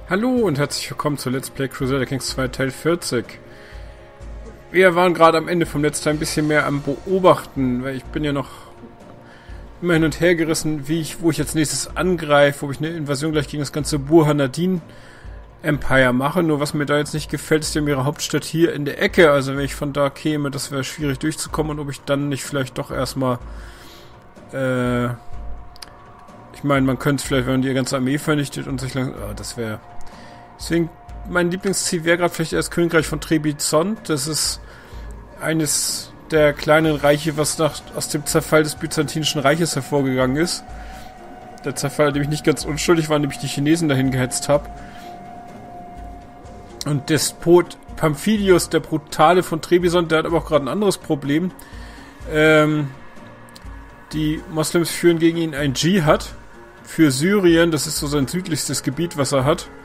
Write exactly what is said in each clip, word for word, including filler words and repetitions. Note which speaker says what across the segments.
Speaker 1: Hallo und herzlich willkommen zu Let's Play Crusader Kings zwei Teil vierzig. Wir waren gerade am Ende vom letzten Teil ein bisschen mehr am Beobachten, weil ich bin ja noch immer hin und her gerissen, wie ich, wo ich jetzt nächstes angreife, ob ich eine Invasion gleich gegen das ganze Burhanadin Empire mache. Nur was mir da jetzt nicht gefällt, ist ja ihre Hauptstadt hier in der Ecke. Also wenn ich von da käme, das wäre schwierig durchzukommen und ob ich dann nicht vielleicht doch erstmal äh, ich meine, man könnte es vielleicht, wenn man die ganze Armee vernichtet und sich langsam... Oh, das wäre... Deswegen, mein Lieblingsziel wäre gerade vielleicht das Königreich von Trebizond. Das ist eines der kleinen Reiche, was nach, aus dem Zerfall des Byzantinischen Reiches hervorgegangen ist. Der Zerfall, an dem ich nicht ganz unschuldig war, nämlich die Chinesen dahin gehetzt habe. Und Despot Pamphidius, der Brutale von Trebizond, der hat aber auch gerade ein anderes Problem. Ähm, die Moslems führen gegen ihn ein Dschihad für Syrien. Das ist so sein südlichstes Gebiet, was er hat.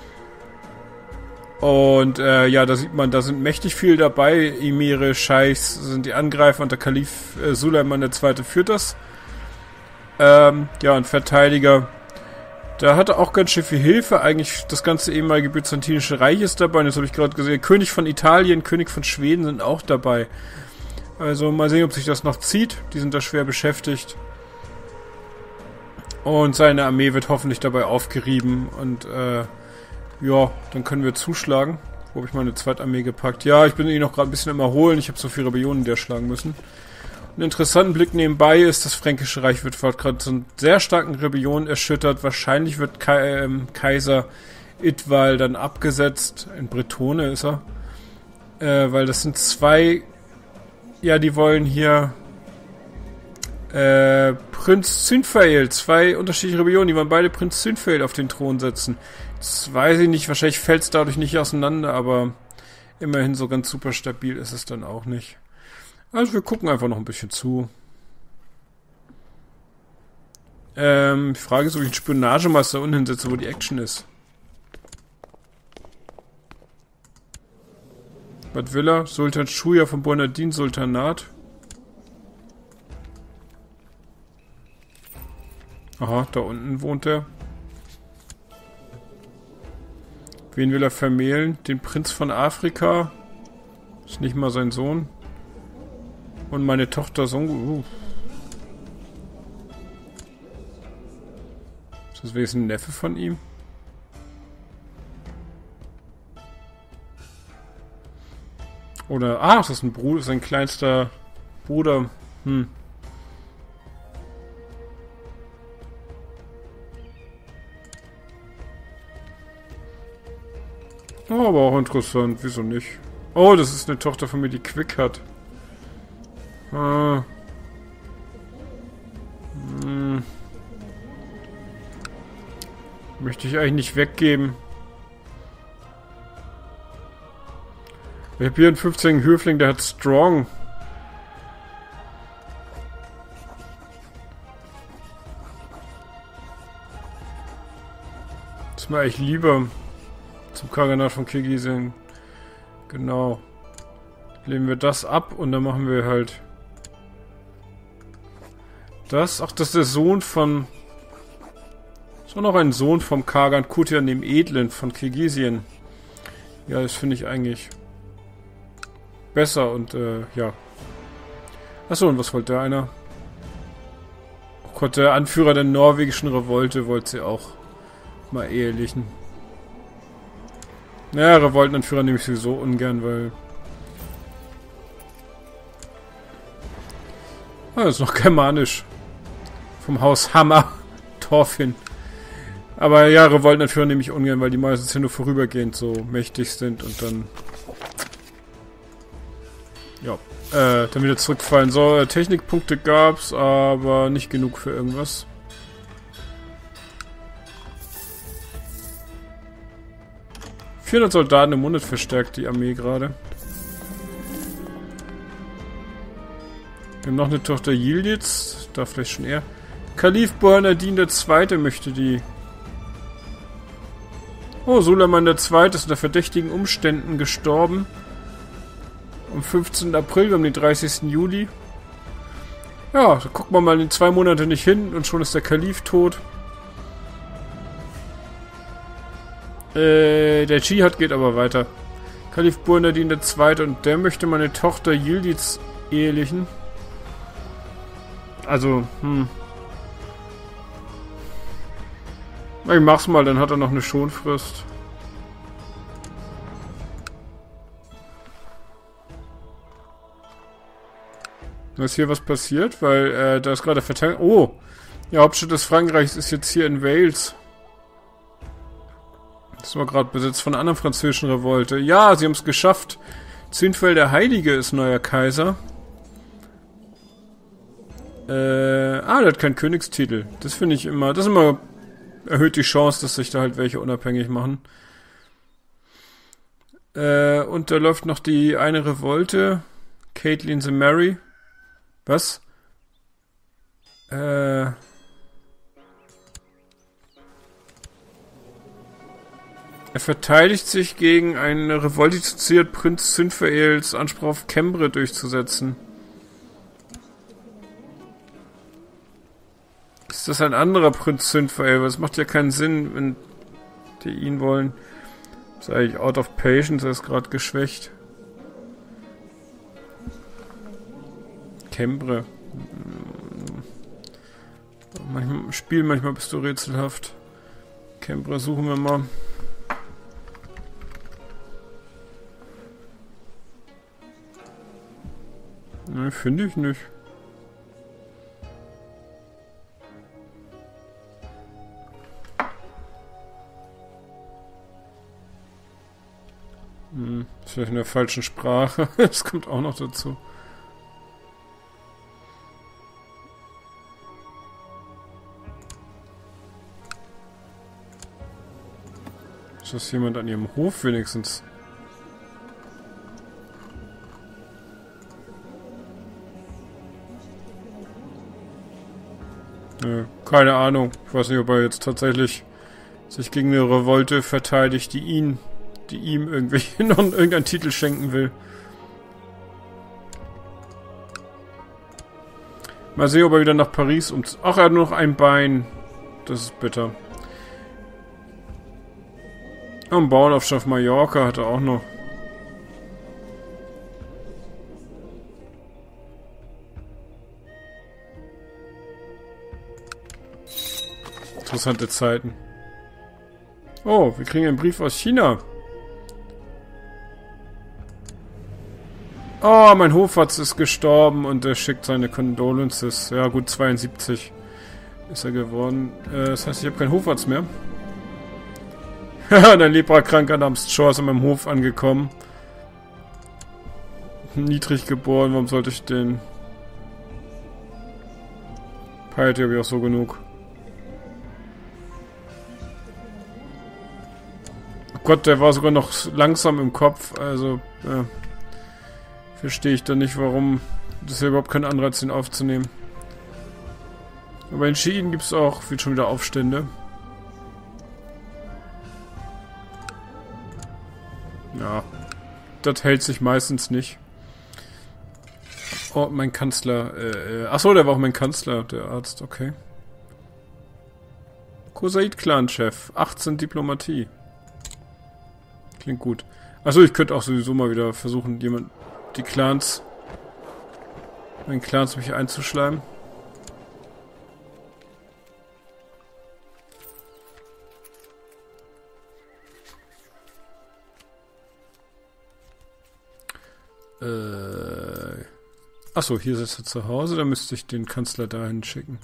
Speaker 1: Und äh, ja, da sieht man, da sind mächtig viel dabei. Emire, Scheichs sind die Angreifer und der Kalif äh, Suleiman der Zweite führt das. Ähm, ja, und Verteidiger. Da hatte auch ganz schön viel Hilfe. Eigentlich das ganze ehemalige Byzantinische Reich ist dabei. Und jetzt habe ich gerade gesehen, König von Italien, König von Schweden sind auch dabei. Also mal sehen, ob sich das noch zieht. Die sind da schwer beschäftigt. Und seine Armee wird hoffentlich dabei aufgerieben. Und äh, ja, dann können wir zuschlagen. Wo habe ich meine Zweitarmee gepackt? Ja, ich bin eh noch gerade ein bisschen im Erholen. Ich habe so viele Rebellionen niederschlagen müssen. Einen interessanten Blick nebenbei ist, das Fränkische Reich wird gerade so einen sehr starken Rebellion erschüttert. Wahrscheinlich wird Kai, ähm, Kaiser Idval dann abgesetzt. In Bretone ist er. Äh, weil das sind zwei... Ja, die wollen hier... Äh, Prinz Zynfael. Zwei unterschiedliche Rebellionen. Die wollen beide Prinz Zynfael auf den Thron setzen. Das weiß ich nicht. Wahrscheinlich fällt es dadurch nicht auseinander, aber immerhin so ganz super stabil ist es dann auch nicht. Also wir gucken einfach noch ein bisschen zu. Ähm, die Frage ist, ob ich einen Spionagemeister unten hinsetze, wo die Action ist. Was will er? Sultan Schuja vom Burhanadin Sultanat. Aha, da unten wohnt er. Wen will er vermählen? Den Prinz von Afrika. Ist nicht mal sein Sohn. Und meine Tochter Songo. Uh. Ist das wenigstens ein Neffe von ihm? Oder, ah, das ist ein Bruder, sein kleinster Bruder. Hm. Oh, aber auch interessant, wieso nicht? Oh, das ist eine Tochter von mir, die Quick hat. Ah. Hm. Möchte ich eigentlich nicht weggeben. Ich habe hier einen fünfzehnjährigen Höfling, der hat Strong. Das ist mir eigentlich lieber. Zum Kaganat von Kirgisien. Genau. Lehnen wir das ab und dann machen wir halt das. Ach, das ist der Sohn von... Ist auch noch ein Sohn vom Kagan Kutian, dem Edlen von Kirgisien. Ja, das finde ich eigentlich besser und äh, ja. Achso, und was wollte der einer? Oh Gott, der Anführer der norwegischen Revolte wollte sie auch mal ehelichen. Naja, Revoltenanführer nehme ich sowieso ungern, weil... Ah, das ist noch germanisch. Vom Haus Hammer. Thorfinn. Aber ja, Revoltenanführer nehme ich ungern, weil die meistens ja nur vorübergehend so mächtig sind und dann... Ja, äh, dann wieder zurückfallen. So, äh, Technikpunkte gab's, aber nicht genug für irgendwas. vierhundert Soldaten im Monat verstärkt die Armee gerade. Wir haben noch eine Tochter Yildiz. Da vielleicht schon eher. Kalif Burhanadin der Zweite möchte die. Oh, Suleiman der Zweite ist unter verdächtigen Umständen gestorben. Am fünfzehnten April, wir haben den dreißigsten Juli. Ja, da gucken wir mal in zwei Monate nicht hin und schon ist der Kalif tot. Äh, der Dschihad geht aber weiter. Kalif Burnadin der Zweite und der möchte meine Tochter Yildiz ehelichen. Also, hm. Ich mach's mal, dann hat er noch eine Schonfrist. Ist hier was passiert? Weil, äh, da ist gerade Verteidigung. Oh! Die Hauptstadt des Frankreichs ist jetzt hier in Wales. Das war gerade besetzt von einer anderen französischen Revolte. Ja, sie haben es geschafft. Zünfel der Heilige ist neuer Kaiser. Äh, ah, der hat keinen Königstitel. Das finde ich immer, das ist immer, erhöht die Chance, dass sich da halt welche unabhängig machen. Äh, und da läuft noch die eine Revolte. Caitlin the Mary. Was? Äh... Er verteidigt sich gegen eine Revolte, die zielt, Prinz Zynfaels Anspruch auf Cambrai durchzusetzen. Ist das ein anderer Prinz Zynfael? Das macht ja keinen Sinn, wenn die ihn wollen. Ist eigentlich out of patience, er ist gerade geschwächt. Cambrai. Manchmal, Spiel, manchmal bist du rätselhaft. Cambrai suchen wir mal. Ne, finde ich nicht. Hm, ist vielleicht in der falschen Sprache. Das kommt auch noch dazu. Ist das jemand an ihrem Hof wenigstens? Nö, keine Ahnung. Ich weiß nicht, ob er jetzt tatsächlich sich gegen eine Revolte verteidigt, die ihn, die ihm irgendwie noch irgendeinen Titel schenken will. Mal sehen, ob er wieder nach Paris umzieht. Ach, er hat nur noch ein Bein. Das ist bitter. Oh, einen Bauernaufstand auf Mallorca hat er auch noch. Interessante Zeiten. Oh, wir kriegen einen Brief aus China. Oh, mein Hofarzt ist gestorben und er schickt seine Condolences. Ja gut, zweiundsiebzig ist er geworden. Äh, das heißt, ich habe keinen Hofarzt mehr. Haha, ein Leprakranker namens Shaw ist an meinem Hof angekommen. Niedrig geboren, warum sollte ich den... Piety habe ich auch so genug. Oh Gott, der war sogar noch langsam im Kopf, also... Ja. Verstehe ich dann nicht, warum das ja überhaupt kein Anreiz, den aufzunehmen. Aber in Schiiten gibt es auch wird schon wieder Aufstände. Ja, das hält sich meistens nicht. Oh, mein Kanzler. Äh, achso, der war auch mein Kanzler, der Arzt, okay. Kosaid-Clan-Chef, achtzehn Diplomatie. Klingt gut. Achso, ich könnte auch sowieso mal wieder versuchen, jemand... die Clans, meinen Clans mich einzuschleimen. Äh, achso, hier sitzt er zu Hause, da müsste ich den Kanzler dahin schicken.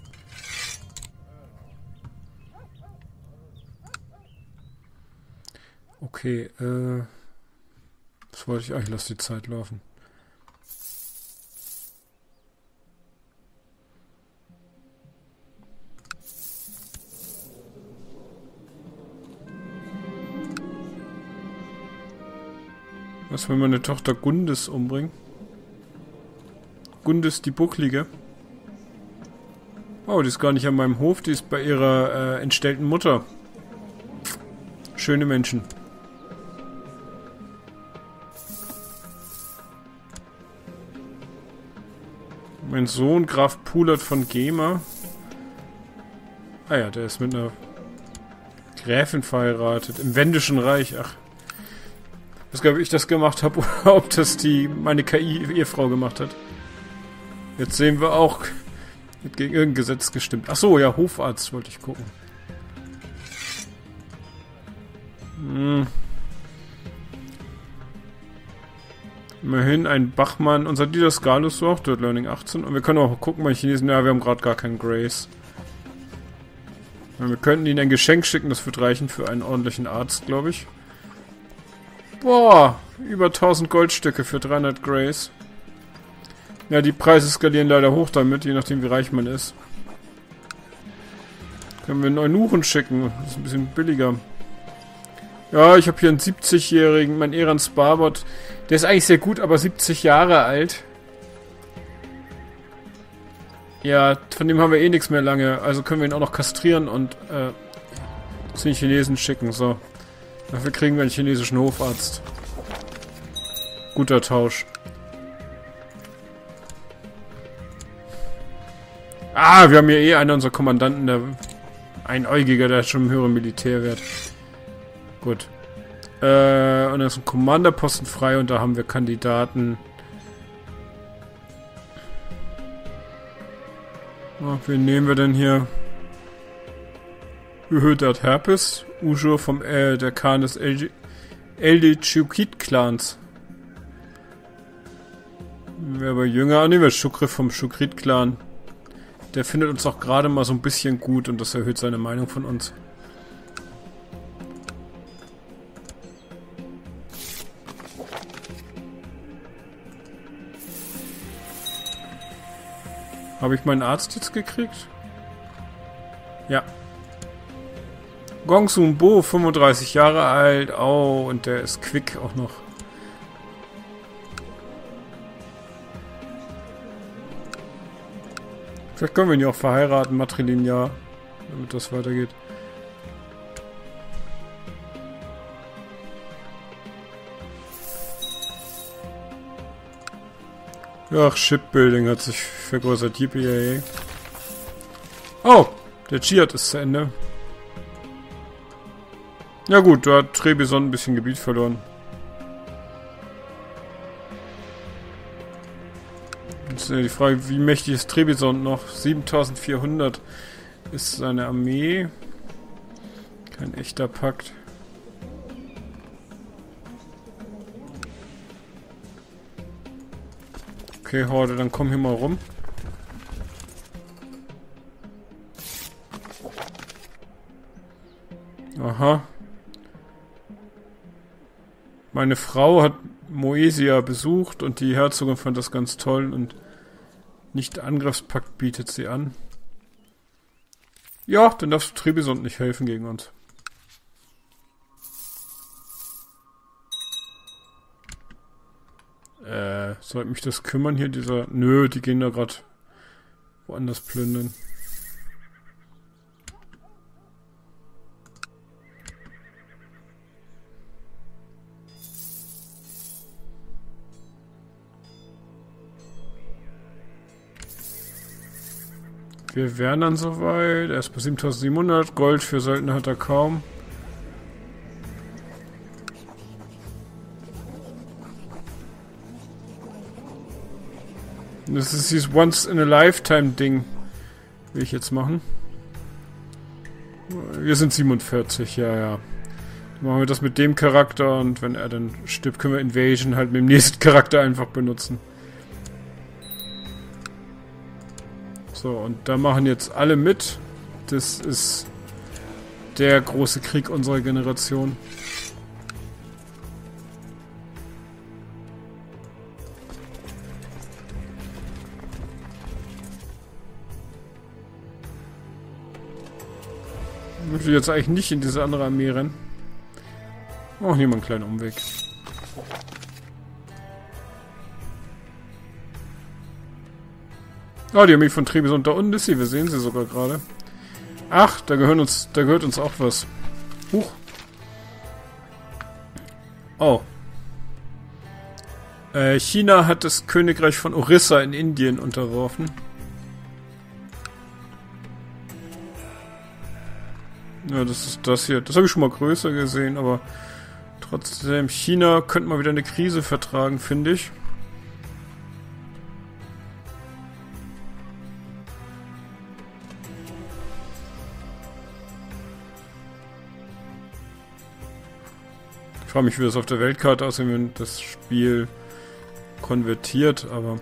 Speaker 1: Okay, äh, das wollte ich eigentlich, lass die Zeit laufen. Was, wenn meine Tochter Gundes umbringen? Gundes die Bucklige. Oh, die ist gar nicht an meinem Hof, die ist bei ihrer äh, entstellten Mutter. Schöne Menschen. Mein Sohn, Graf Pulert von Gema. Ah ja, der ist mit einer Gräfin verheiratet. Im Wendischen Reich. Ach. Ich weiß gar nicht, ob ich das gemacht habe oder ob das die meine K I-Ehefrau gemacht hat. Jetzt sehen wir auch, wird gegen irgendein Gesetz gestimmt. Ach so, ja, Hofarzt wollte ich gucken. Hm. Immerhin ein Bachmann. Unser Didas Galus so auch, Dirt Learning achtzehn. Und wir können auch gucken bei Chinesen. Ja, wir haben gerade gar keinen Grace. Wir könnten ihnen ein Geschenk schicken, das wird reichen für einen ordentlichen Arzt, glaube ich. Boah, über tausend Goldstücke für dreihundert Grace. Ja, die Preise skalieren leider hoch damit, je nachdem wie reich man ist. Können wir einen Eunuchen schicken, das ist ein bisschen billiger. Ja, ich habe hier einen siebzigjährigen, mein Eran Sparbot. Der ist eigentlich sehr gut, aber siebzig Jahre alt. Ja, von dem haben wir eh nichts mehr lange. Also können wir ihn auch noch kastrieren und äh, zu den Chinesen schicken. So. Dafür kriegen wir einen chinesischen Hofarzt. Guter Tausch. Ah, wir haben hier eh einen unserer Kommandanten, der Einäugiger, der hat schon einen höheren Militärwert. Gut. Äh, und da ist ein Commanderposten frei und da haben wir Kandidaten. Oh, wen nehmen wir denn hier? Ühödat Herpes, Ujur vom äh, der Khan des Eldechukid-Clans. Wer aber jünger, nehmen wir Shukri vom Shukrit-Clan. Der findet uns auch gerade mal so ein bisschen gut und das erhöht seine Meinung von uns. Habe ich meinen Arzt jetzt gekriegt? Ja. Gongsun Bo, fünfunddreißig Jahre alt. Oh, und der ist quick auch noch. Vielleicht können wir ihn ja auch verheiraten, matrilinear, damit das weitergeht. Ach, Shipbuilding hat sich vergrößert. Yippie. Oh, der Dschihad ist zu Ende. Ja gut, da hat Trebizond ein bisschen Gebiet verloren. Jetzt ist ja die Frage, wie mächtig ist Trebizond noch? siebentausendvierhundert ist seine Armee. Kein echter Pakt. Okay, Horde, dann komm hier mal rum. Aha. Meine Frau hat Moesia besucht und die Herzogin fand das ganz toll und Nicht-Angriffspakt bietet sie an. Ja, dann darfst du Trebizond nicht helfen gegen uns. Äh, sollte mich das kümmern hier, dieser... Nö, die gehen da gerade woanders plündern. Wir wären dann soweit. Erst bei siebentausendsiebenhundert. Gold für Söldner hat er kaum. Das ist dieses Once-in-a-Lifetime-Ding. Will ich jetzt machen. Wir sind siebenundvierzig, ja, ja. Dann machen wir das mit dem Charakter und wenn er dann stirbt, können wir Invasion halt mit dem nächsten Charakter einfach benutzen. So, und da machen jetzt alle mit. Das ist der große Krieg unserer Generation. Ich will jetzt eigentlich nicht in diese andere Armee rennen. Oh, hier mal einen kleinen Umweg. Oh, die Armee von Trebizond da unten ist sie. Wir sehen sie sogar gerade. Ach, da gehören uns, da gehört uns auch was. Huch. Oh. Äh, China hat das Königreich von Orissa in Indien unterworfen. Ja, das ist das hier. Das habe ich schon mal größer gesehen, aber trotzdem, China könnte mal wieder eine Krise vertragen, finde ich. Ich frage mich, wie das auf der Weltkarte aussieht, wenn das Spiel konvertiert, aber...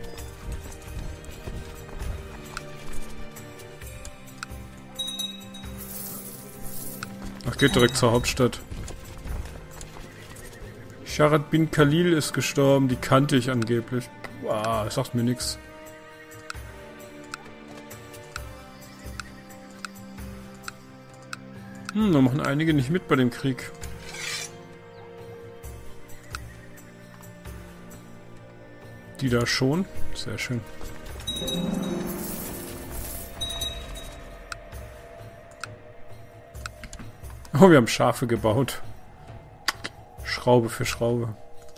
Speaker 1: Ach, geht direkt zur Hauptstadt. Sharat bin Khalil ist gestorben, die kannte ich angeblich. Wow, das sagt mir nichts. Hm, da machen einige nicht mit bei dem Krieg. Die da schon. Sehr schön. Oh, wir haben Schafe gebaut. Schraube für Schraube.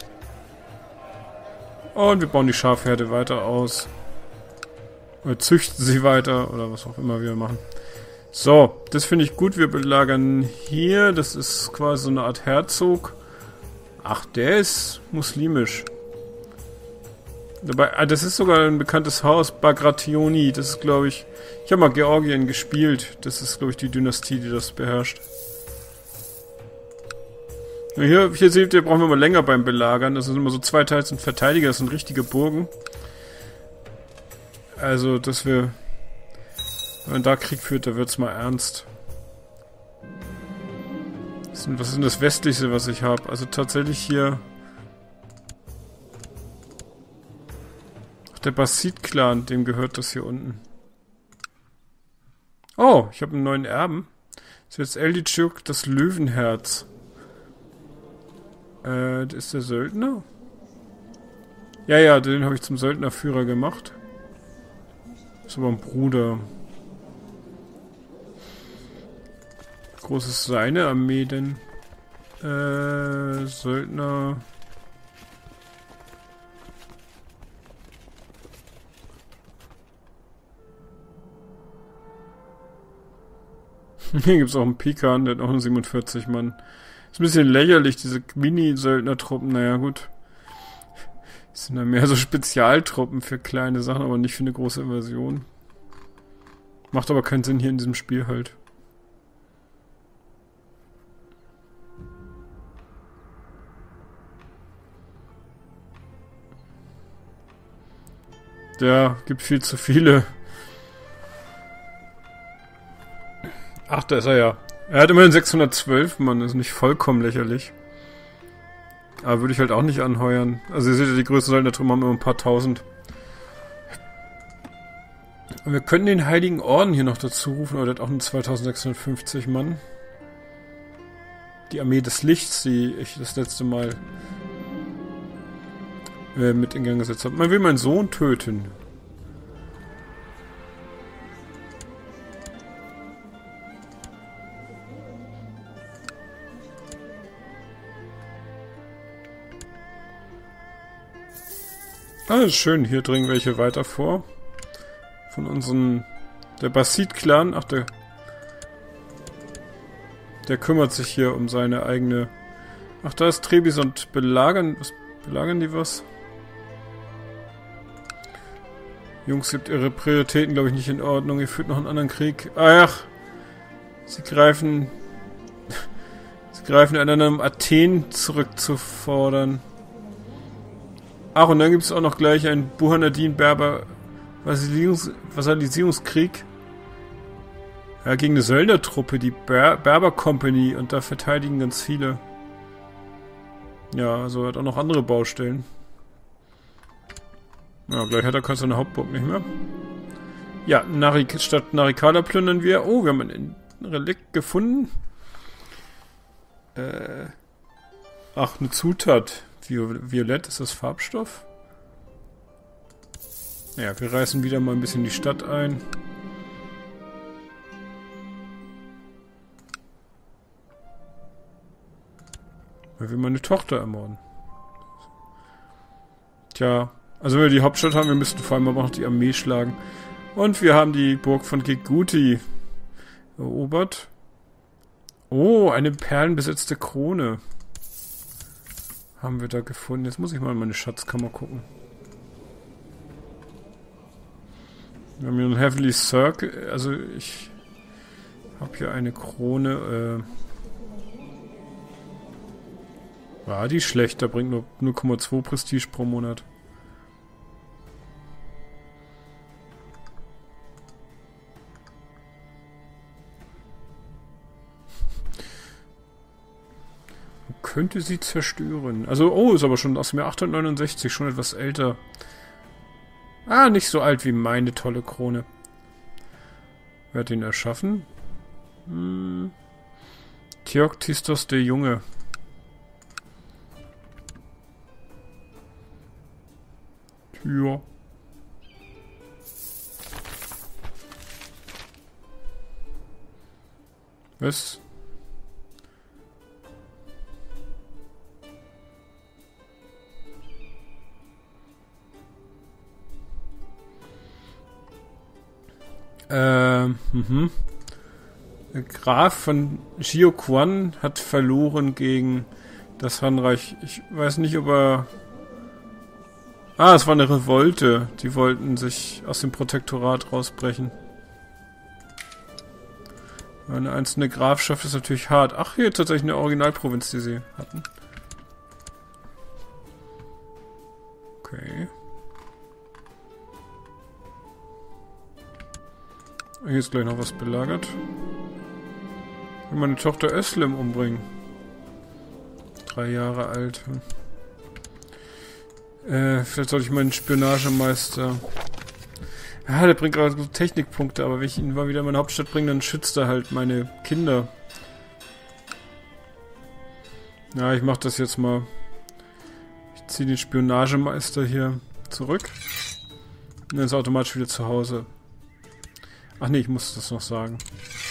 Speaker 1: Und wir bauen die Schafherde weiter aus. Oder züchten sie weiter. Oder was auch immer wir machen. So, das finde ich gut. Wir belagern hier. Das ist quasi so eine Art Herzog. Ach, der ist muslimisch. Dabei, ah, das ist sogar ein bekanntes Haus, Bagrationi. Das ist, glaube ich... Ich habe mal Georgien gespielt. Das ist, glaube ich, die Dynastie, die das beherrscht. Ja, hier, hier seht ihr, brauchen wir mal länger beim Belagern. Das sind immer so zwei Teile sind Verteidiger, das sind richtige Burgen. Also, dass wir... Wenn man da Krieg führt, da wird's mal ernst. Was ist denn das Westlichste, was ich habe? Also tatsächlich hier... Der Basid-Clan, dem gehört das hier unten. Oh, ich habe einen neuen Erben. Das ist jetzt Elditschuk, das Löwenherz. Äh, das ist der Söldner? Ja, ja, den habe ich zum Söldnerführer gemacht. Das ist aber ein Bruder. Wie groß ist seine Armee denn? Äh, Söldner... Hier gibt es auch einen Pikan, der hat auch einen siebenundvierzig Mann. Ist ein bisschen lächerlich, diese Mini-Söldnertruppen. Naja, gut. Das sind dann mehr so Spezialtruppen für kleine Sachen, aber nicht für eine große Invasion. Macht aber keinen Sinn hier in diesem Spiel halt. Ja, gibt viel zu viele. Ach, da ist er ja. Er hat immerhin sechshundertzwölf, Mann. Das ist nicht vollkommen lächerlich. Aber würde ich halt auch nicht anheuern. Also ihr seht ja, die größten Söldnertruppen haben immer ein paar tausend. Und wir könnten den Heiligen Orden hier noch dazu rufen, aber der hat auch nur zweitausendsechshundertfünfzig Mann. Die Armee des Lichts, die ich das letzte Mal äh, mit in Gang gesetzt habe. Man will meinen Sohn töten. Ah, ist schön. Hier dringen welche weiter vor. Von unseren... Der Basid-Clan. Ach, der... Der kümmert sich hier um seine eigene... Ach, da ist Trebizond. Belagern... Was, belagern die was? Jungs, gibt ihre Prioritäten, glaube ich, nicht in Ordnung. Ihr führt noch einen anderen Krieg. Ach! Sie greifen... Sie greifen einander, um Athen zurückzufordern. Ach, und dann gibt es auch noch gleich einen Buhanadin-Berber-Vasallisierungs- Vasallisierungskrieg. Ja, gegen eine Söldnertruppe, die Ber Berber Company, und da verteidigen ganz viele. Ja, also hat auch noch andere Baustellen. Ja, gleich hat er keine seine Hauptburg nicht mehr. Ja, Narik statt Narikala plündern wir. Oh, wir haben ein Relikt gefunden. Äh. Ach, eine Zutat. Violett, ist das Farbstoff? Ja, wir reißen wieder mal ein bisschen die Stadt ein. Weil wir meine Tochter ermorden. Tja, also wenn wir die Hauptstadt haben, wir müssten vor allem aber noch die Armee schlagen. Und wir haben die Burg von Geguti erobert. Oh, eine perlenbesetzte Krone. Haben wir da gefunden. Jetzt muss ich mal in meine Schatzkammer gucken. Wir haben hier einen Heavenly Circle. Also ich habe hier eine Krone. Äh War die schlecht? Da bringt nur null Komma zwei Prestige pro Monat. Könnte sie zerstören. Also, oh, ist aber schon aus dem Jahr achtzehnhundertneunundsechzig, schon etwas älter. Ah, nicht so alt wie meine tolle Krone. Wer hat ihn erschaffen? Hm. Theoktistos der Junge. Ja. Was? Ähm, mhm. Der Graf von Jiuquan hat verloren gegen das Han-Reich. Ich weiß nicht, ob er... Ah, es war eine Revolte. Die wollten sich aus dem Protektorat rausbrechen. Eine einzelne Grafschaft ist natürlich hart. Ach, hier tatsächlich eine Originalprovinz, die sie hatten. Okay. Hier ist gleich noch was belagert. Ich will meine Tochter Özlem umbringen. Drei Jahre alt. Äh, vielleicht sollte ich meinen Spionagemeister... Ja, der bringt gerade so Technikpunkte, aber wenn ich ihn mal wieder in meine Hauptstadt bringe, dann schützt er halt meine Kinder. Ja, ich mach das jetzt mal. Ich ziehe den Spionagemeister hier zurück. Und dann ist er automatisch wieder zu Hause. Ach nee, ich muss das noch sagen.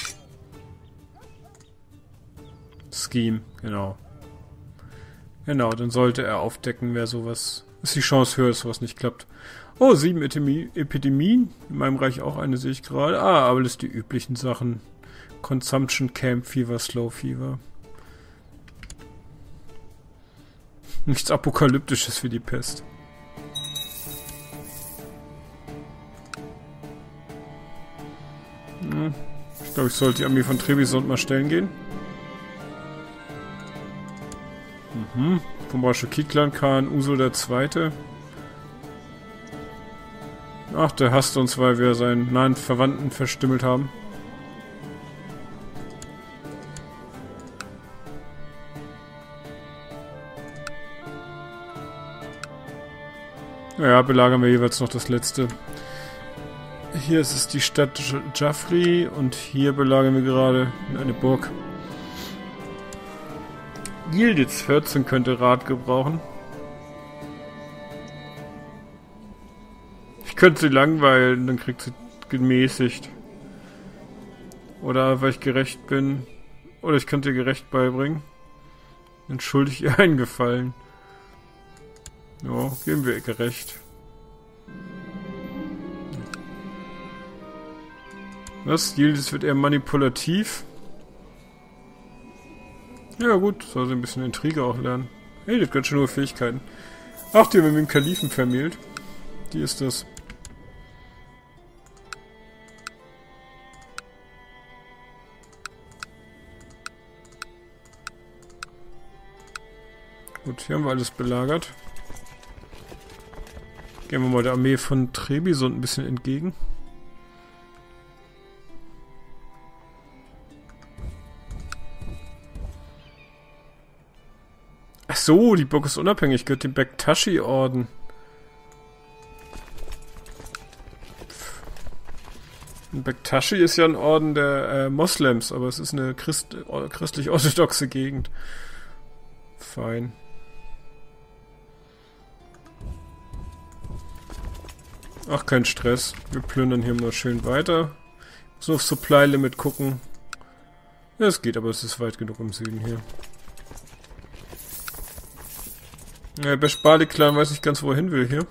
Speaker 1: Scheme, genau. Genau, dann sollte er aufdecken, wer sowas... Ist die Chance höher, dass sowas nicht klappt. Oh, sieben Epidemie, Epidemien. In meinem Reich auch eine, sehe ich gerade. Ah, aber das sind die üblichen Sachen. Consumption, Camp Fever, Slow Fever. Nichts Apokalyptisches für die Pest. Hm. Ich glaube, ich sollte die Armee von Trebizond mal stellen gehen. Mhm. Vom Beispiel Kiklan Khan, Uso der Zweite. Ach, der hasst uns, weil wir seinen nahen Verwandten verstümmelt haben. Ja, belagern wir jeweils noch das letzte. Hier ist es die Stadt Jaffrey und hier belagern wir gerade eine Burg. Yildiz vierzehn könnte Rat gebrauchen. Ich könnte sie langweilen, dann kriegt sie gemäßigt. Oder weil ich gerecht bin. Oder ich könnte ihr gerecht beibringen. Dann schulde ich ihr einen Gefallen. Ja, geben wir ihr gerecht. Was? Yildiz wird eher manipulativ. Ja gut, soll sie ein bisschen Intrige auch lernen. Hey, die hat ganz schön hohe Fähigkeiten. Ach, die haben wir mit dem Kalifen vermählt. Die ist das. Gut, hier haben wir alles belagert. Gehen wir mal der Armee von Trebizond ein bisschen entgegen. Ach so, die Burg ist unabhängig, gehört dem Bektashi-Orden. Bektashi ist ja ein Orden der äh, Moslems, aber es ist eine Christ christlich-orthodoxe Gegend. Fein. Ach, kein Stress. Wir plündern hier mal schön weiter. Muss nur auf Supply Limit gucken. Ja, es geht, aber es ist weit genug im Süden hier. Ja, der Bespali-Clan weiß nicht ganz, wo er hin will hier.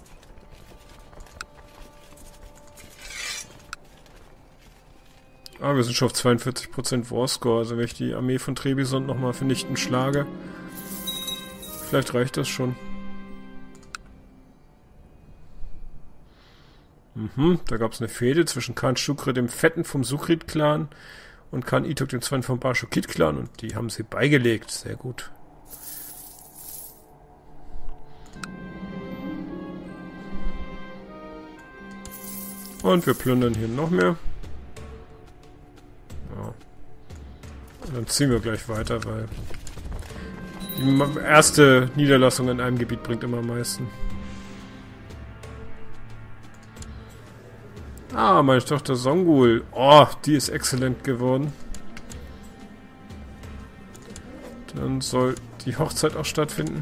Speaker 1: Aber wir sind schon auf zweiundvierzig Prozent Warscore. Also wenn ich die Armee von Trebizond nochmal vernichtend schlage, vielleicht reicht das schon. Mhm, da gab es eine Fehde zwischen Khan Shukra, dem Fetten vom Sukrit-Clan, und Khan Itok, dem Zweiten vom Bashukit-Clan, und die haben sie beigelegt. Sehr gut. Und wir plündern hier noch mehr. Ja. Und dann ziehen wir gleich weiter, weil die erste Niederlassung in einem Gebiet bringt immer am meisten. Ah, meine Tochter Songul. Oh, die ist exzellent geworden. Dann soll die Hochzeit auch stattfinden.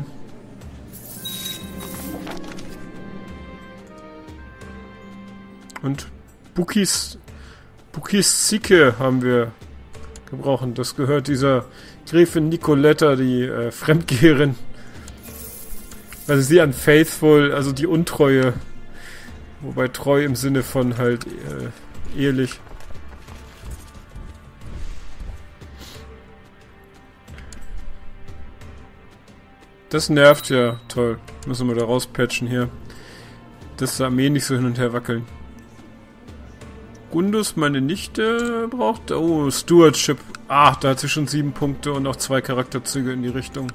Speaker 1: Und Bukis, Bukis Zike haben wir gebrochen. Das gehört dieser Gräfin Nicoletta, die äh, Fremdgeherin. Also sie an Faithful, also die Untreue. Wobei treu im Sinne von halt äh, ehelich. Das nervt ja. Toll. Müssen wir da rauspatchen hier. Dass die Armee nicht so hin und her wackeln. Gundus, meine Nichte, braucht... Oh, Stewardship. Ah, da hat sie schon sieben Punkte und noch zwei Charakterzüge in die Richtung.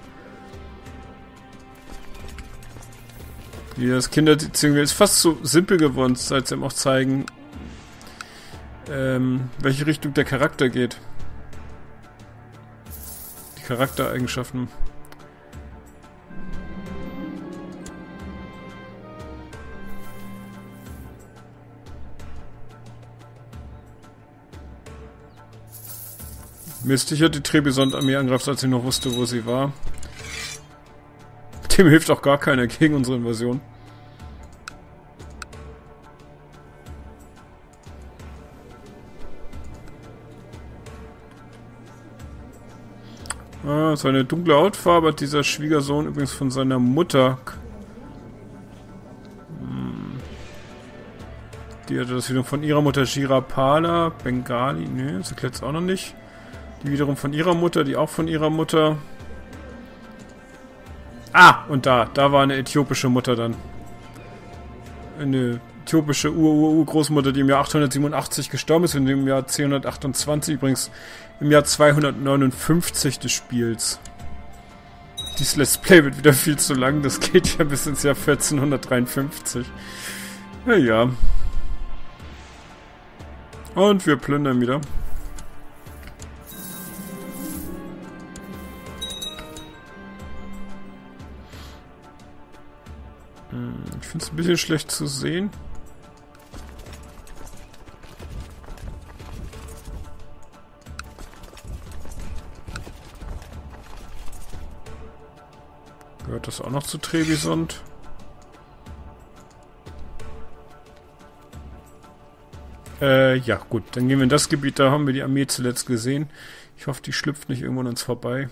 Speaker 1: Die das Kindererziehung ist fast so simpel geworden, seit sie ihm auch zeigen, ähm, welche Richtung der Charakter geht. Die Charaktereigenschaften. Mist, ich hatte die Trebizond-Armee angreift, als sie noch wusste, wo sie war. Dem hilft auch gar keiner gegen unsere Invasion. Ah, seine dunkle Hautfarbe hat dieser Schwiegersohn übrigens von seiner Mutter. Die hatte das wiederum von ihrer Mutter Shirapala, Bengali, ne, das erklärt es auch noch nicht. Die wiederum von ihrer Mutter, die auch von ihrer Mutter. Ah, und da, da war eine äthiopische Mutter dann. Eine äthiopische Ur-Ur-Ur-Großmutter, die im Jahr achthundertsiebenundachtzig gestorben ist und im Jahr zehnhundertachtundzwanzig, übrigens im Jahr zweihundertneunundfünfzig des Spiels. Dieses Let's Play wird wieder viel zu lang, das geht ja bis ins Jahr vierzehnhundertdreiundfünfzig. Naja. Und wir plündern wieder. Ich finde es ein bisschen schlecht zu sehen. Gehört das auch noch zu Trebizond? Äh, ja, gut. Dann gehen wir in das Gebiet, da haben wir die Armee zuletzt gesehen. Ich hoffe, die schlüpft nicht irgendwann uns vorbei.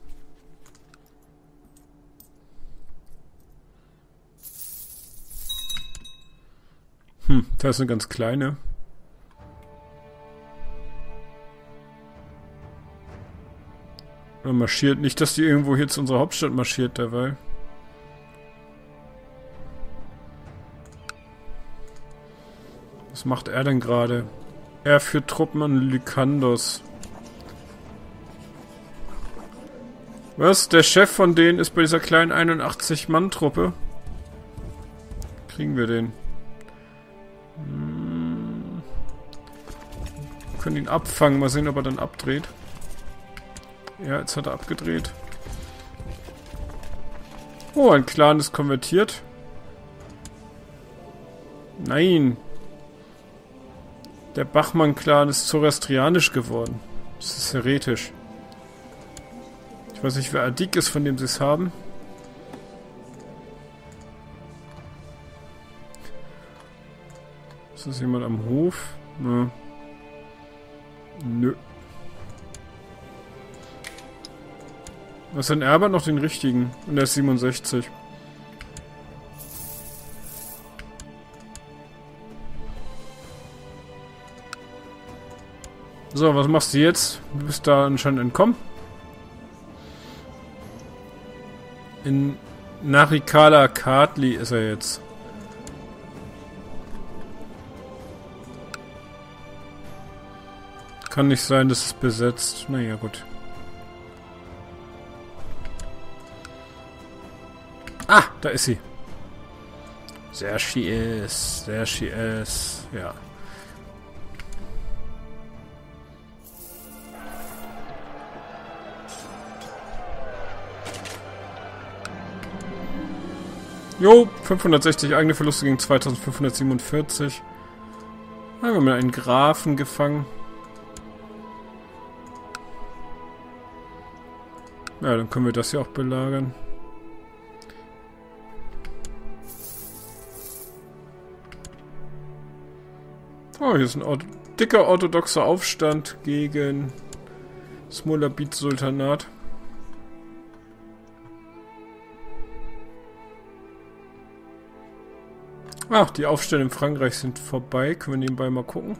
Speaker 1: Hm, da ist eine ganz kleine. Er marschiert. Nicht, dass die irgendwo hier zu unserer Hauptstadt marschiert dabei. Was macht er denn gerade? Er führt Truppen an Lykandos. Was? Der Chef von denen ist bei dieser kleinen einundachtzig-Mann-Truppe? Kriegen wir den? Hm. Wir können ihn abfangen. Mal sehen, ob er dann abdreht. Ja, jetzt hat er abgedreht. Oh, ein Clan ist konvertiert. Nein. Der Bachmann-Clan ist zoroastrianisch geworden. Das ist heretisch. Ich weiß nicht, wer Adik ist, von dem sie es haben. Ist das jemand am Hof? Nö. Nö. Was ist denn Erbe noch den richtigen? Und der ist siebenundsechzig. So, was machst du jetzt? Du bist da anscheinend entkommen. In Narikala Kartli ist er jetzt. Kann nicht sein, dass es besetzt. Naja, gut. Ah, da ist sie. There she is. There she is. Ja. Jo, fünfhundertsechzig eigene Verluste gegen zweitausendfünfhundertsiebenundvierzig. Da haben wir einen Grafen gefangen. Ja, dann können wir das hier auch belagern. Oh, hier ist ein Ortho dicker orthodoxer Aufstand gegen das Molabit-Sultanat. Ach, die Aufstände in Frankreich sind vorbei. Können wir nebenbei mal gucken.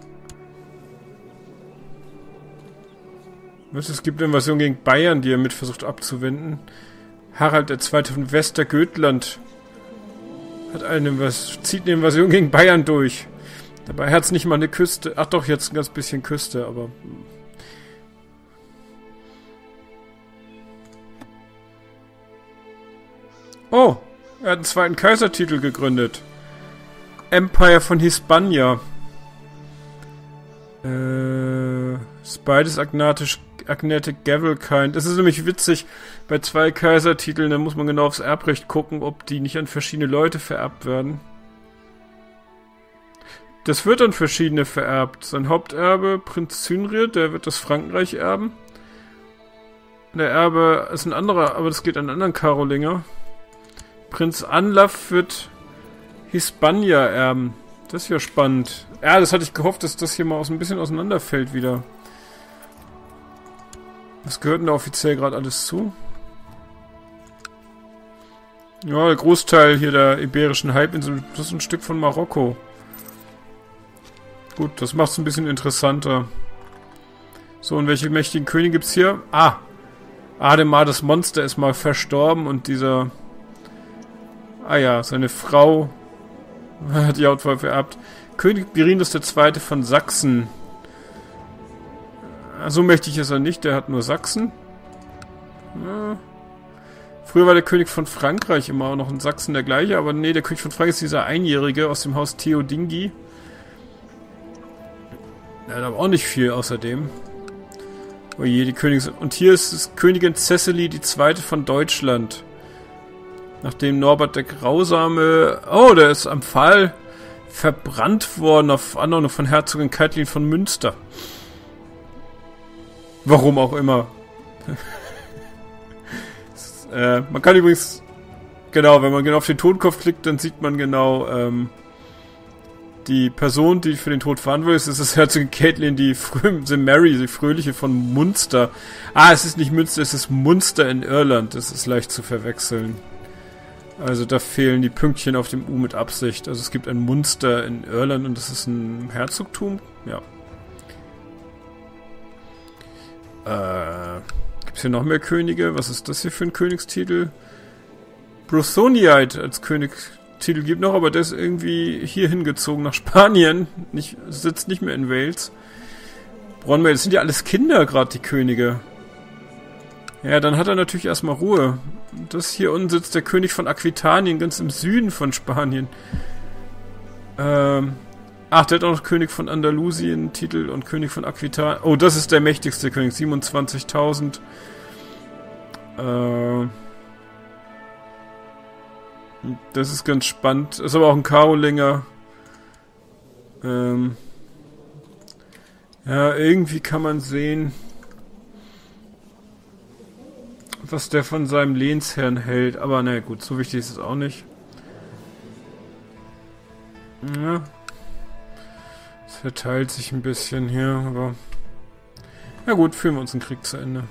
Speaker 1: Es gibt eine Invasion gegen Bayern, die er mit versucht abzuwenden. Harald der Zweite von Westergötland hat eine Invas zieht eine Invasion gegen Bayern durch. Dabei hat es nicht mal eine Küste. Ach doch, jetzt ein ganz bisschen Küste, aber... Oh, er hat einen zweiten Kaisertitel gegründet. Empire von Hispania. Äh, Spides Agnatic, Agnatic Gavelkind. Das ist nämlich witzig. Bei zwei Kaisertiteln, da muss man genau aufs Erbrecht gucken, ob die nicht an verschiedene Leute vererbt werden. Das wird an verschiedene vererbt. Sein Haupterbe, Prinz Zynrir, der wird das Frankenreich erben. Der Erbe ist ein anderer, aber das geht an einen anderen Karolinger. Prinz Anlaf wird Hispania erben. Das ist ja spannend. Ja, das hatte ich gehofft, dass das hier mal aus ein bisschen auseinanderfällt wieder. Was gehört denn da offiziell gerade alles zu? Ja, der Großteil hier der iberischen Halbinsel, das ist ein Stück von Marokko. Gut, das macht es ein bisschen interessanter. So, und welche mächtigen Könige gibt's hier? Ah! Ademar das Monster ist mal verstorben und dieser... Ah ja, seine Frau hat die Hautfarbe vererbt. König Birinus der Zweite von Sachsen. So mächtig ist er nicht, der hat nur Sachsen. Ja. Früher war der König von Frankreich immer auch noch in Sachsen der gleiche, aber nee, der König von Frankreich ist dieser Einjährige aus dem Haus Theodingi. Er hat aber auch nicht viel außerdem. Oh je, die Königin... Und hier ist es Königin Cecily die Zweite von Deutschland. Nachdem Norbert der Grausame... Oh, der ist am Pfahl verbrannt worden auf Anordnung von Herzogin Kaitlin von Münster. Warum auch immer. das, äh, man kann übrigens... Genau, wenn man genau auf den Totenkopf klickt, dann sieht man genau... Ähm, die Person, die für den Tod verantwortlich ist, ist Herzogin Kaitlin, die, die Mary, die Fröhliche von Munster. Ah, es ist nicht Münster, es ist Munster in Irland. Das ist leicht zu verwechseln. Also da fehlen die Pünktchen auf dem U mit Absicht. Also es gibt ein Munster in Irland und das ist ein Herzogtum. Ja. Äh, gibt es hier noch mehr Könige? Was ist das hier für ein Königstitel? Brothoniite als Königstitel gibt noch, aber der ist irgendwie hier hingezogen nach Spanien. Nicht, sitzt nicht mehr in Wales. Bronmail, das sind ja alles Kinder, gerade die Könige. Ja, dann hat er natürlich erstmal Ruhe. Das hier unten sitzt der König von Aquitanien, ganz im Süden von Spanien. Ähm, ach, der hat auch noch König von Andalusien Titel und König von Aquitanien. Oh, das ist der mächtigste König, siebenundzwanzigtausend. Äh, das ist ganz spannend. Ist aber auch ein Karolinger. Ähm, ja, irgendwie kann man sehen, was der von seinem Lehnsherrn hält. Aber naja, gut, so wichtig ist es auch nicht. Ja. Es verteilt sich ein bisschen hier, aber... Ja gut, führen wir uns den Krieg zu Ende.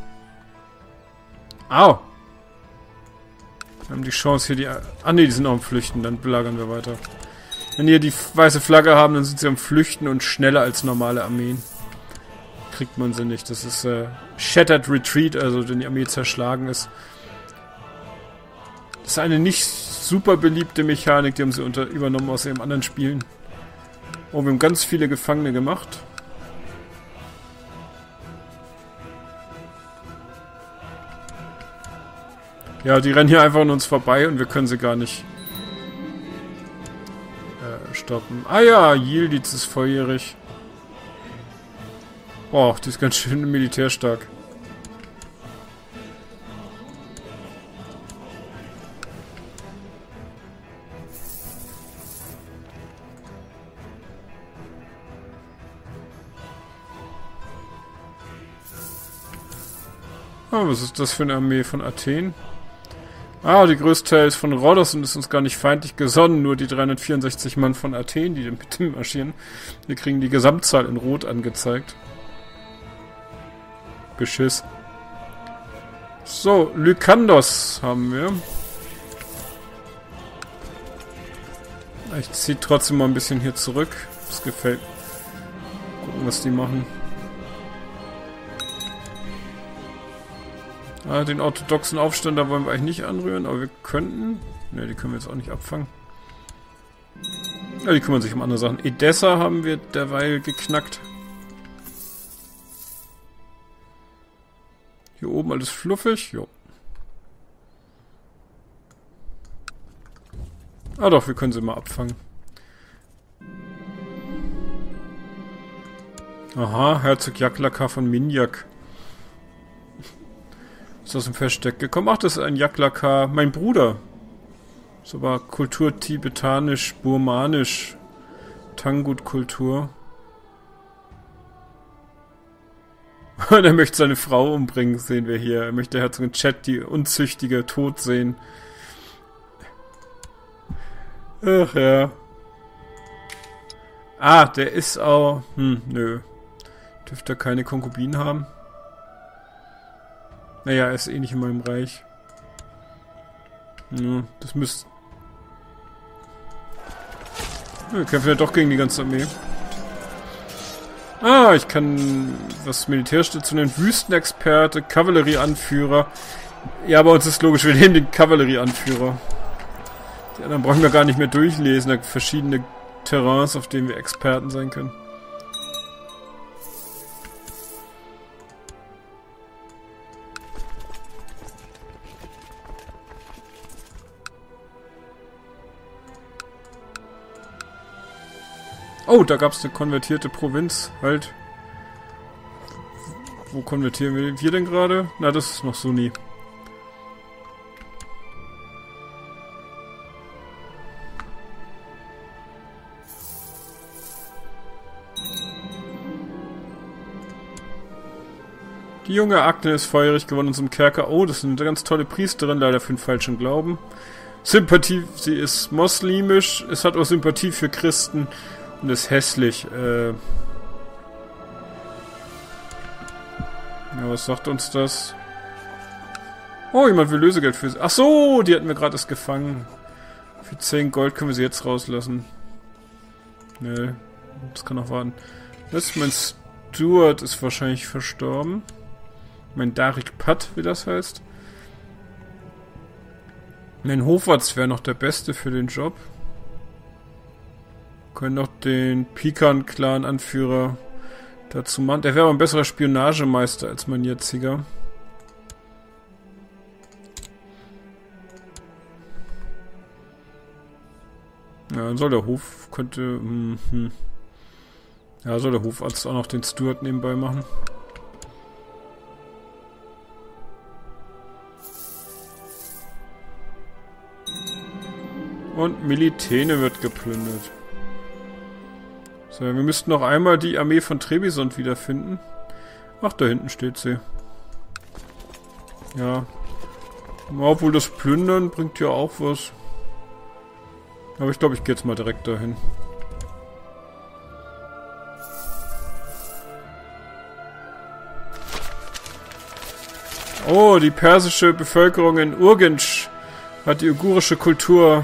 Speaker 1: Au! Wir haben die Chance hier die... Ah ne, die sind auch am Flüchten, dann belagern wir weiter. Wenn die hier die weiße Flagge haben, dann sind sie am Flüchten und schneller als normale Armeen. kriegt man sie nicht. Das ist äh, Shattered Retreat, also wenn die Armee zerschlagen ist. Das ist eine nicht super beliebte Mechanik, die haben sie unter, übernommen aus ihren anderen Spielen. Oh, wir haben ganz viele Gefangene gemacht. Ja, die rennen hier einfach an uns vorbei und wir können sie gar nicht äh, stoppen. Ah ja, Yildiz ist volljährig. Boah, die ist ganz schön militärstark. Ah, was ist das für eine Armee von Athen? Ah, die größte Teil ist von Rhodos und ist uns gar nicht feindlich gesonnen. Nur die dreihundertvierundsechzig Mann von Athen, die mit dem marschieren. Wir kriegen die Gesamtzahl in Rot angezeigt. Beschiss. So, Lykandos haben wir. Ich ziehe trotzdem mal ein bisschen hier zurück. Das gefällt. Gucken, was die machen. Ah, den orthodoxen Aufstand, da wollen wir eigentlich nicht anrühren, aber wir könnten. Ne, die können wir jetzt auch nicht abfangen. Ja, die kümmern sich um andere Sachen. Edessa haben wir derweil geknackt. Hier oben alles fluffig. Jo. Ah doch, wir können sie mal abfangen. Aha, Herzog Jaglaka von Minjak. Ist aus dem Versteck gekommen. Ach, das ist ein Jaglaka, mein Bruder. So war Kultur tibetanisch, burmanisch, Tangut-Kultur. Und er möchte seine Frau umbringen, sehen wir hier. Er möchte Herzogin Chet, die Unzüchtige, tot sehen. Ach ja. Ah, der ist auch... Hm, nö. Dürfte er keine Konkubinen haben? Naja, er ist eh nicht in meinem Reich. Ja, das müsste... Wir kämpfen ja doch gegen die ganze Armee. Ah, ich kann was Militärstütze nennen. Wüstenexperte, Kavallerieanführer. Ja, bei uns ist logisch, wir nehmen den Kavallerieanführer. Die anderen brauchen wir gar nicht mehr durchlesen. Da gibt es verschiedene Terrains, auf denen wir Experten sein können. Oh, da gab es eine konvertierte Provinz. Halt. Wo konvertieren wir, wir denn gerade? Na, das ist noch Sunni. Die junge Agne ist feurig geworden in unserem Kerker. Oh, das ist eine ganz tolle Priesterin, leider für den falschen Glauben. Sympathie, sie ist moslimisch. Es hat auch Sympathie für Christen. Und ist hässlich. Äh ja, was sagt uns das? Oh, jemand will Lösegeld für sie. Ach so, die hatten wir gerade erst gefangen. Für zehn Gold können wir sie jetzt rauslassen. Nee, das kann noch warten. Das, mein Stuart ist wahrscheinlich verstorben. Mein Darik Pat, wie das heißt. Mein Hofwarts wäre noch der Beste für den Job. Können noch den Pikan-Clan-Anführer dazu machen. Der wäre aber ein besserer Spionagemeister als mein jetziger. Ja, dann soll der Hof, könnte, hm, hm. Ja, soll der Hofarzt auch noch den Stuart nebenbei machen. Und Militene wird geplündert. So, wir müssten noch einmal die Armee von Trebizond wiederfinden. Ach, da hinten steht sie. Ja. Obwohl das Plündern bringt ja auch was. Aber ich glaube, ich gehe jetzt mal direkt dahin. Oh, die persische Bevölkerung in Urgench hat die uigurische Kultur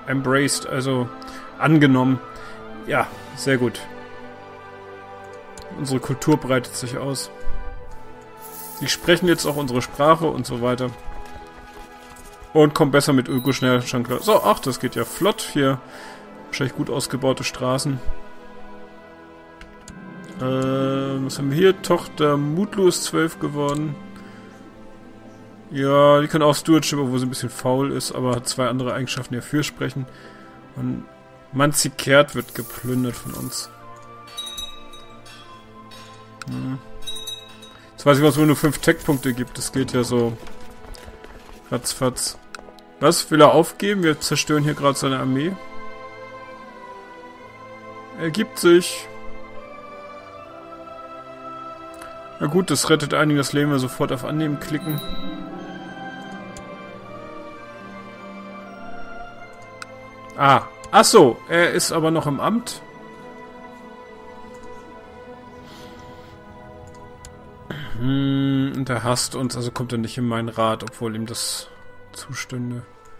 Speaker 1: embraced, also angenommen. Ja, sehr gut. Unsere Kultur breitet sich aus. Die sprechen jetzt auch unsere Sprache und so weiter. Und kommen besser mit Öko schnell schon klar. So, ach, das geht ja flott. Hier wahrscheinlich gut ausgebaute Straßen. Äh, was haben wir hier? Tochter Mutlu ist zwölf geworden. Ja, die kann auch Stewardship, obwohl sie ein bisschen faul ist, aber hat zwei andere Eigenschaften, die dafür sprechen. Und Manzikert wird geplündert von uns. Hm. Jetzt weiß ich, was es wohl nur fünf Tech-Punkte gibt. Das geht ja so ratzfatz. Was? Will er aufgeben? Wir zerstören hier gerade seine Armee. Er gibt sich. Na gut, das rettet einigen das Leben, wir sofort auf Annehmen klicken. Ah. Ach so, er ist aber noch im Amt. Hm, und er hasst uns, also kommt er nicht in meinen Rat, obwohl ihm das zustünde.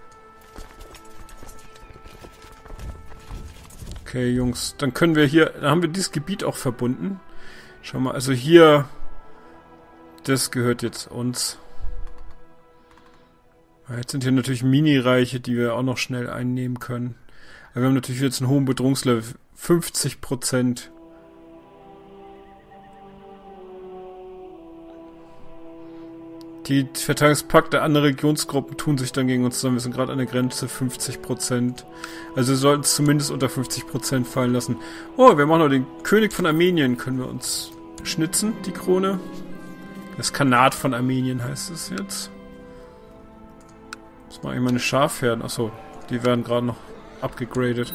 Speaker 1: Okay, Jungs, dann können wir hier, dann haben wir dieses Gebiet auch verbunden. Schau mal, also hier, das gehört jetzt uns. Jetzt sind hier natürlich Mini-Reiche, die wir auch noch schnell einnehmen können. Aber wir haben natürlich jetzt einen hohen Bedrohungslevel, fünfzig Prozent. Die Verteidigungspakte, andere Regionsgruppen tun sich dann gegen uns zusammen. Wir sind gerade an der Grenze fünfzig Prozent. Also wir sollten es zumindest unter fünfzig Prozent fallen lassen. Oh, wir machen noch den König von Armenien. Können wir uns schnitzen, die Krone? Das Khanat von Armenien heißt es jetzt. Was mache ich meine Schafherden? Achso, die werden gerade noch abgegradet.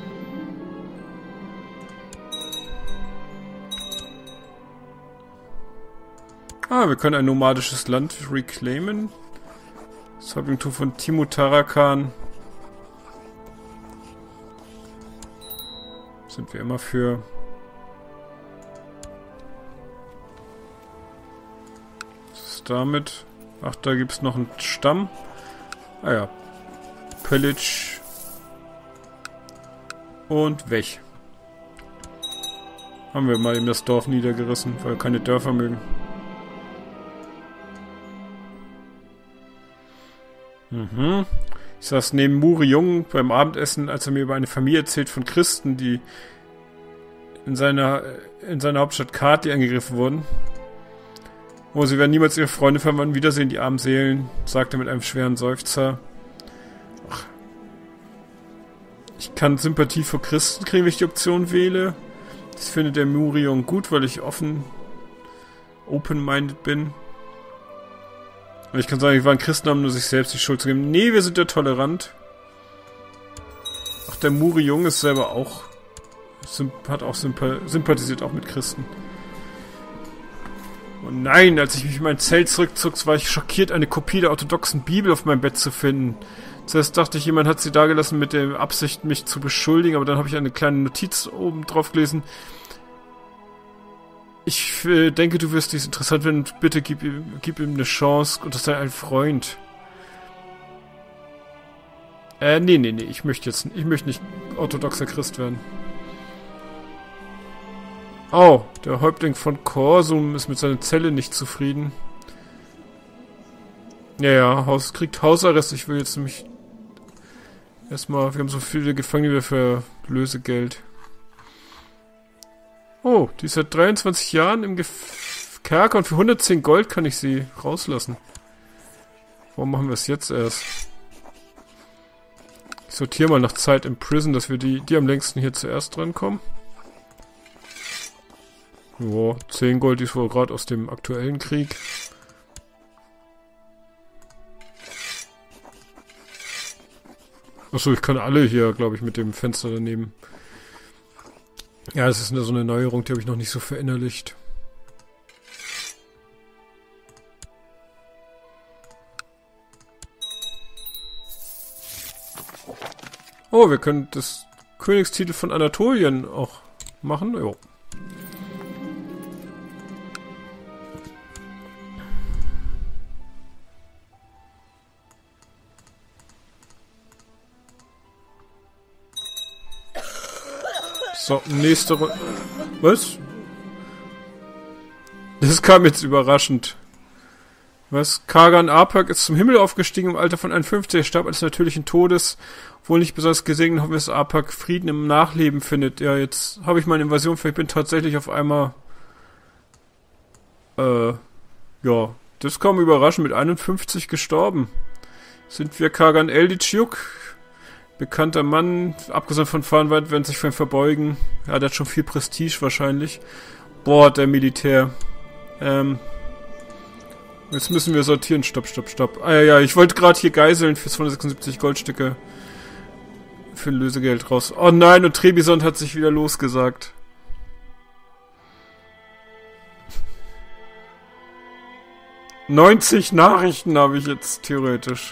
Speaker 1: Ah, wir können ein nomadisches Land reclaimen. Das Häuptling von Timur Tarakan. Sind wir immer für. Was ist damit? Ach, da gibt es noch einen Stamm. Ah ja. Pillage. Und weg. Haben wir mal eben das Dorf niedergerissen, weil wir keine Dörfer mögen. Mhm. Ich saß neben Muri Jung beim Abendessen, als er mir über eine Familie erzählt von Christen, die in seiner, in seiner Hauptstadt Kati angegriffen wurden. Oh, sie werden niemals ihre Freunde verwandt wiedersehen, die armen Seelen, sagte er mit einem schweren Seufzer. Ach. Ich kann Sympathie für Christen kriegen, wenn ich die Option wähle. Das findet der Muri Jung gut, weil ich offen, open-minded bin. Ich kann sagen, wir waren Christen, haben nur sich selbst die Schuld zu geben. Nee, wir sind ja tolerant. Ach, der Muri Jung ist selber auch... hat auch sympathisiert auch mit Christen. Oh nein, als ich mich in mein Zelt zurückzog, war ich schockiert, eine Kopie der orthodoxen Bibel auf meinem Bett zu finden. Zuerst dachte ich, jemand hat sie dagelassen mit der Absicht, mich zu beschuldigen, aber dann habe ich eine kleine Notiz oben drauf gelesen. Ich äh, denke, du wirst dies interessant finden. Bitte gib, gib ihm eine Chance und das sei ein Freund. Äh, nee, nee, nee. Ich möchte jetzt ich möchte nicht orthodoxer Christ werden. Oh, der Häuptling von Korsum ist mit seiner Zelle nicht zufrieden. Ja, ja, Haus, kriegt Hausarrest. Ich will jetzt nämlich erstmal, wir haben so viele Gefangene für Lösegeld. Oh, die ist seit dreiundzwanzig Jahren im Gef Kerker und für hundertzehn Gold kann ich sie rauslassen. Warum machen wir es jetzt erst? Ich sortiere mal nach Zeit im Prison, dass wir die, die am längsten hier zuerst drankommen. Jo, zehn Gold ist wohl gerade aus dem aktuellen Krieg. Achso, ich kann alle hier, glaube ich, mit dem Fenster daneben. Ja, das ist eine, so eine Neuerung, die habe ich noch nicht so verinnerlicht. Oh, wir können das Königstitel von Anatolien auch machen. Jo. So, nächste Runde. Was? Das kam jetzt überraschend. Was? Kagan Apak ist zum Himmel aufgestiegen im Alter von einundfünfzig. Er starb eines natürlichen Todes. Wohl nicht besonders gesegnet. Hoffen wir, dass Apak Frieden im Nachleben findet. Ja, jetzt habe ich meine Invasion. Vielleicht bin tatsächlich auf einmal... Äh... Ja, das kam überraschend. Mit einundfünfzig gestorben. Sind wir Kagan Elditschuk? Bekannter Mann. Abgesehen von Farnwald werden sich für ihn verbeugen. Ja, der hat schon viel Prestige wahrscheinlich. Boah, der Militär. Ähm... Jetzt müssen wir sortieren. Stopp, stopp, stopp. Ah ja, ja, ich wollte gerade hier Geiseln für zweihundertsechsundsiebzig Goldstücke für Lösegeld raus. Oh nein, und Trebizond hat sich wieder losgesagt. neunzig Nachrichten habe ich jetzt theoretisch.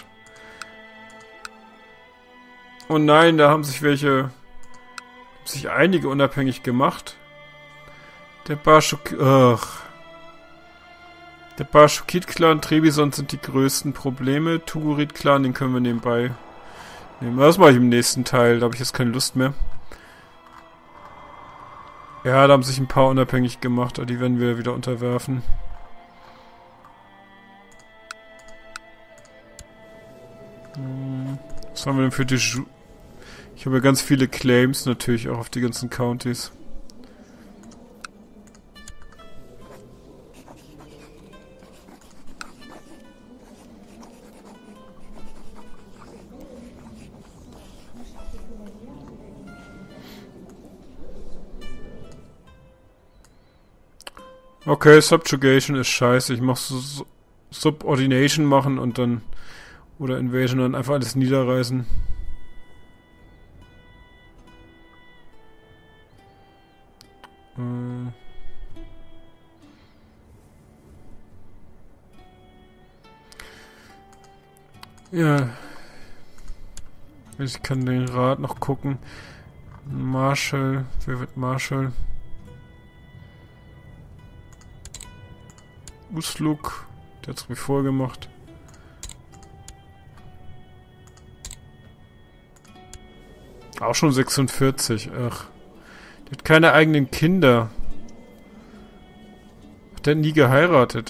Speaker 1: Oh nein, da haben sich welche... Haben sich einige unabhängig gemacht. Der Barschuk... Ach... Der Barschukid-Clan, Trebizond sind die größten Probleme. Tugurid-Clan, den können wir nebenbei nehmen. Das mache ich im nächsten Teil, da habe ich jetzt keine Lust mehr. Ja, da haben sich ein paar unabhängig gemacht, aber die werden wir wieder unterwerfen. Was haben wir denn für die... Ju ich habe ja ganz viele Claims natürlich auch auf die ganzen Counties. Okay, Subjugation ist scheiße. Ich mach so Subordination machen und dann... Oder Invasion, dann einfach alles niederreißen. Äh... Ja. Ich kann den Rat noch gucken. Marshall. Wer wird Marshall? Usluk, der hat es mir vorgemacht. Auch schon sechsundvierzig, ach. Der hat keine eigenen Kinder. Hat der nie geheiratet?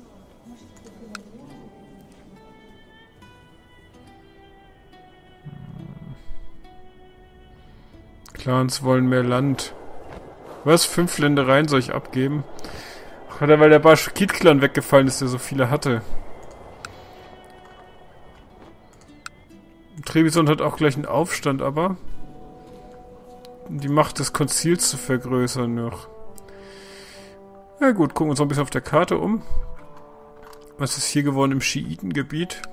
Speaker 1: Clans wollen mehr Land. Was? Fünf Ländereien soll ich abgeben? Hat er, weil der Barschukid-Clan weggefallen ist, der so viele hatte. Trebizond hat auch gleich einen Aufstand, aber... Um die Macht des Konzils zu vergrößern noch. Ja gut, gucken wir uns noch ein bisschen auf der Karte um. Was ist hier geworden im Schiitengebiet?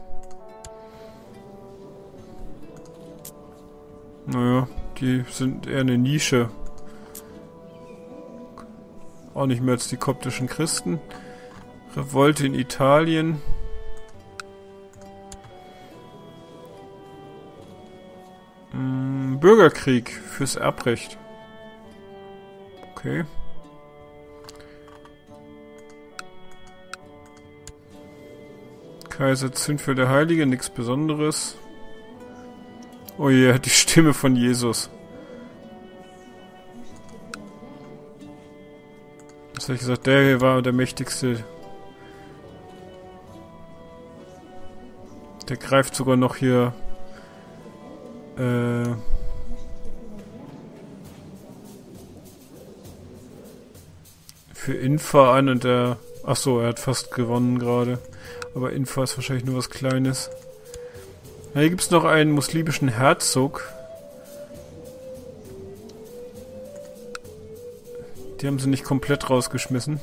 Speaker 1: Naja, die sind eher eine Nische. Auch nicht mehr als die koptischen Christen. Revolte in Italien. Hm, Bürgerkrieg fürs Erbrecht. Okay. Kaiser Zündfeld der Heilige, nichts Besonderes. Oh je, er hat die Stimme von Jesus. Was habe ich gesagt? Der hier war der mächtigste. Der greift sogar noch hier äh, für Infa an und der... Achso, er hat fast gewonnen gerade. Aber Infa ist wahrscheinlich nur was Kleines. Ja, hier gibt es noch einen muslimischen Herzog. Die haben sie nicht komplett rausgeschmissen.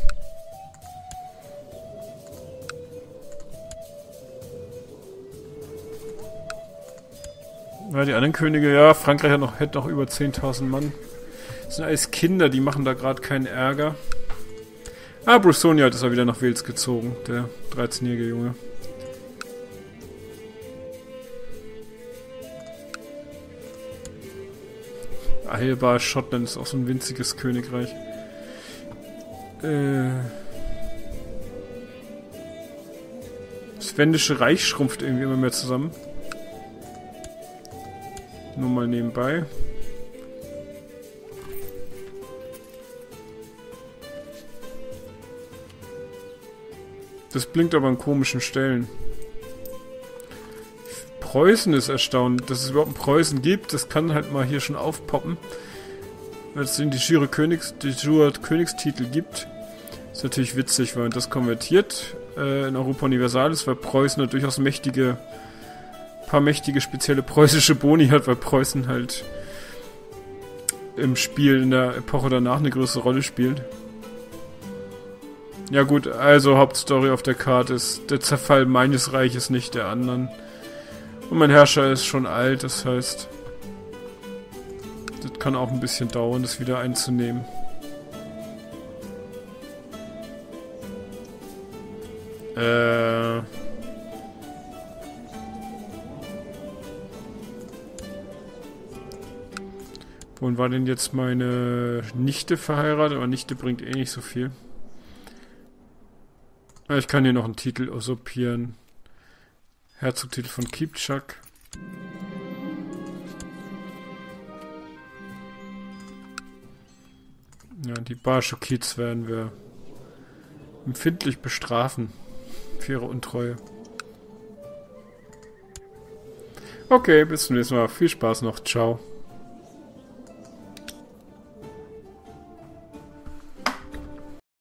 Speaker 1: Ja, die anderen Könige, ja, Frankreich hat noch, hätte noch über zehntausend Mann. Das sind alles Kinder, die machen da gerade keinen Ärger. Ah, Brusonia hat es auch wieder nach Wales gezogen, der dreizehnjährige Junge. Heilbar, Schottland ist auch so ein winziges Königreich. Äh... Das Wendische Reich schrumpft irgendwie immer mehr zusammen. Nur mal nebenbei. Das blinkt aber an komischen Stellen. Preußen ist erstaunlich, dass es überhaupt ein Preußen gibt. Das kann halt mal hier schon aufpoppen. Weil es die Jure Königs, die Jure Königstitel gibt. Ist natürlich witzig, weil das konvertiert äh, in Europa Universalis, weil Preußen halt durchaus mächtige, paar mächtige spezielle preußische Boni hat, weil Preußen halt im Spiel in der Epoche danach eine größere Rolle spielt. Ja gut, also Hauptstory auf der Karte ist der Zerfall meines Reiches, nicht der anderen. Und mein Herrscher ist schon alt, das heißt, das kann auch ein bisschen dauern, das wieder einzunehmen. Äh... Wohin war denn jetzt meine Nichte verheiratet? Aber Nichte bringt eh nicht so viel. Ich kann hier noch einen Titel usurpieren. Herzogtitel von Kipchak. Ja, die Barschukids werden wir empfindlich bestrafen für ihre Untreue. Okay, bis zum nächsten Mal. Viel Spaß noch. Ciao.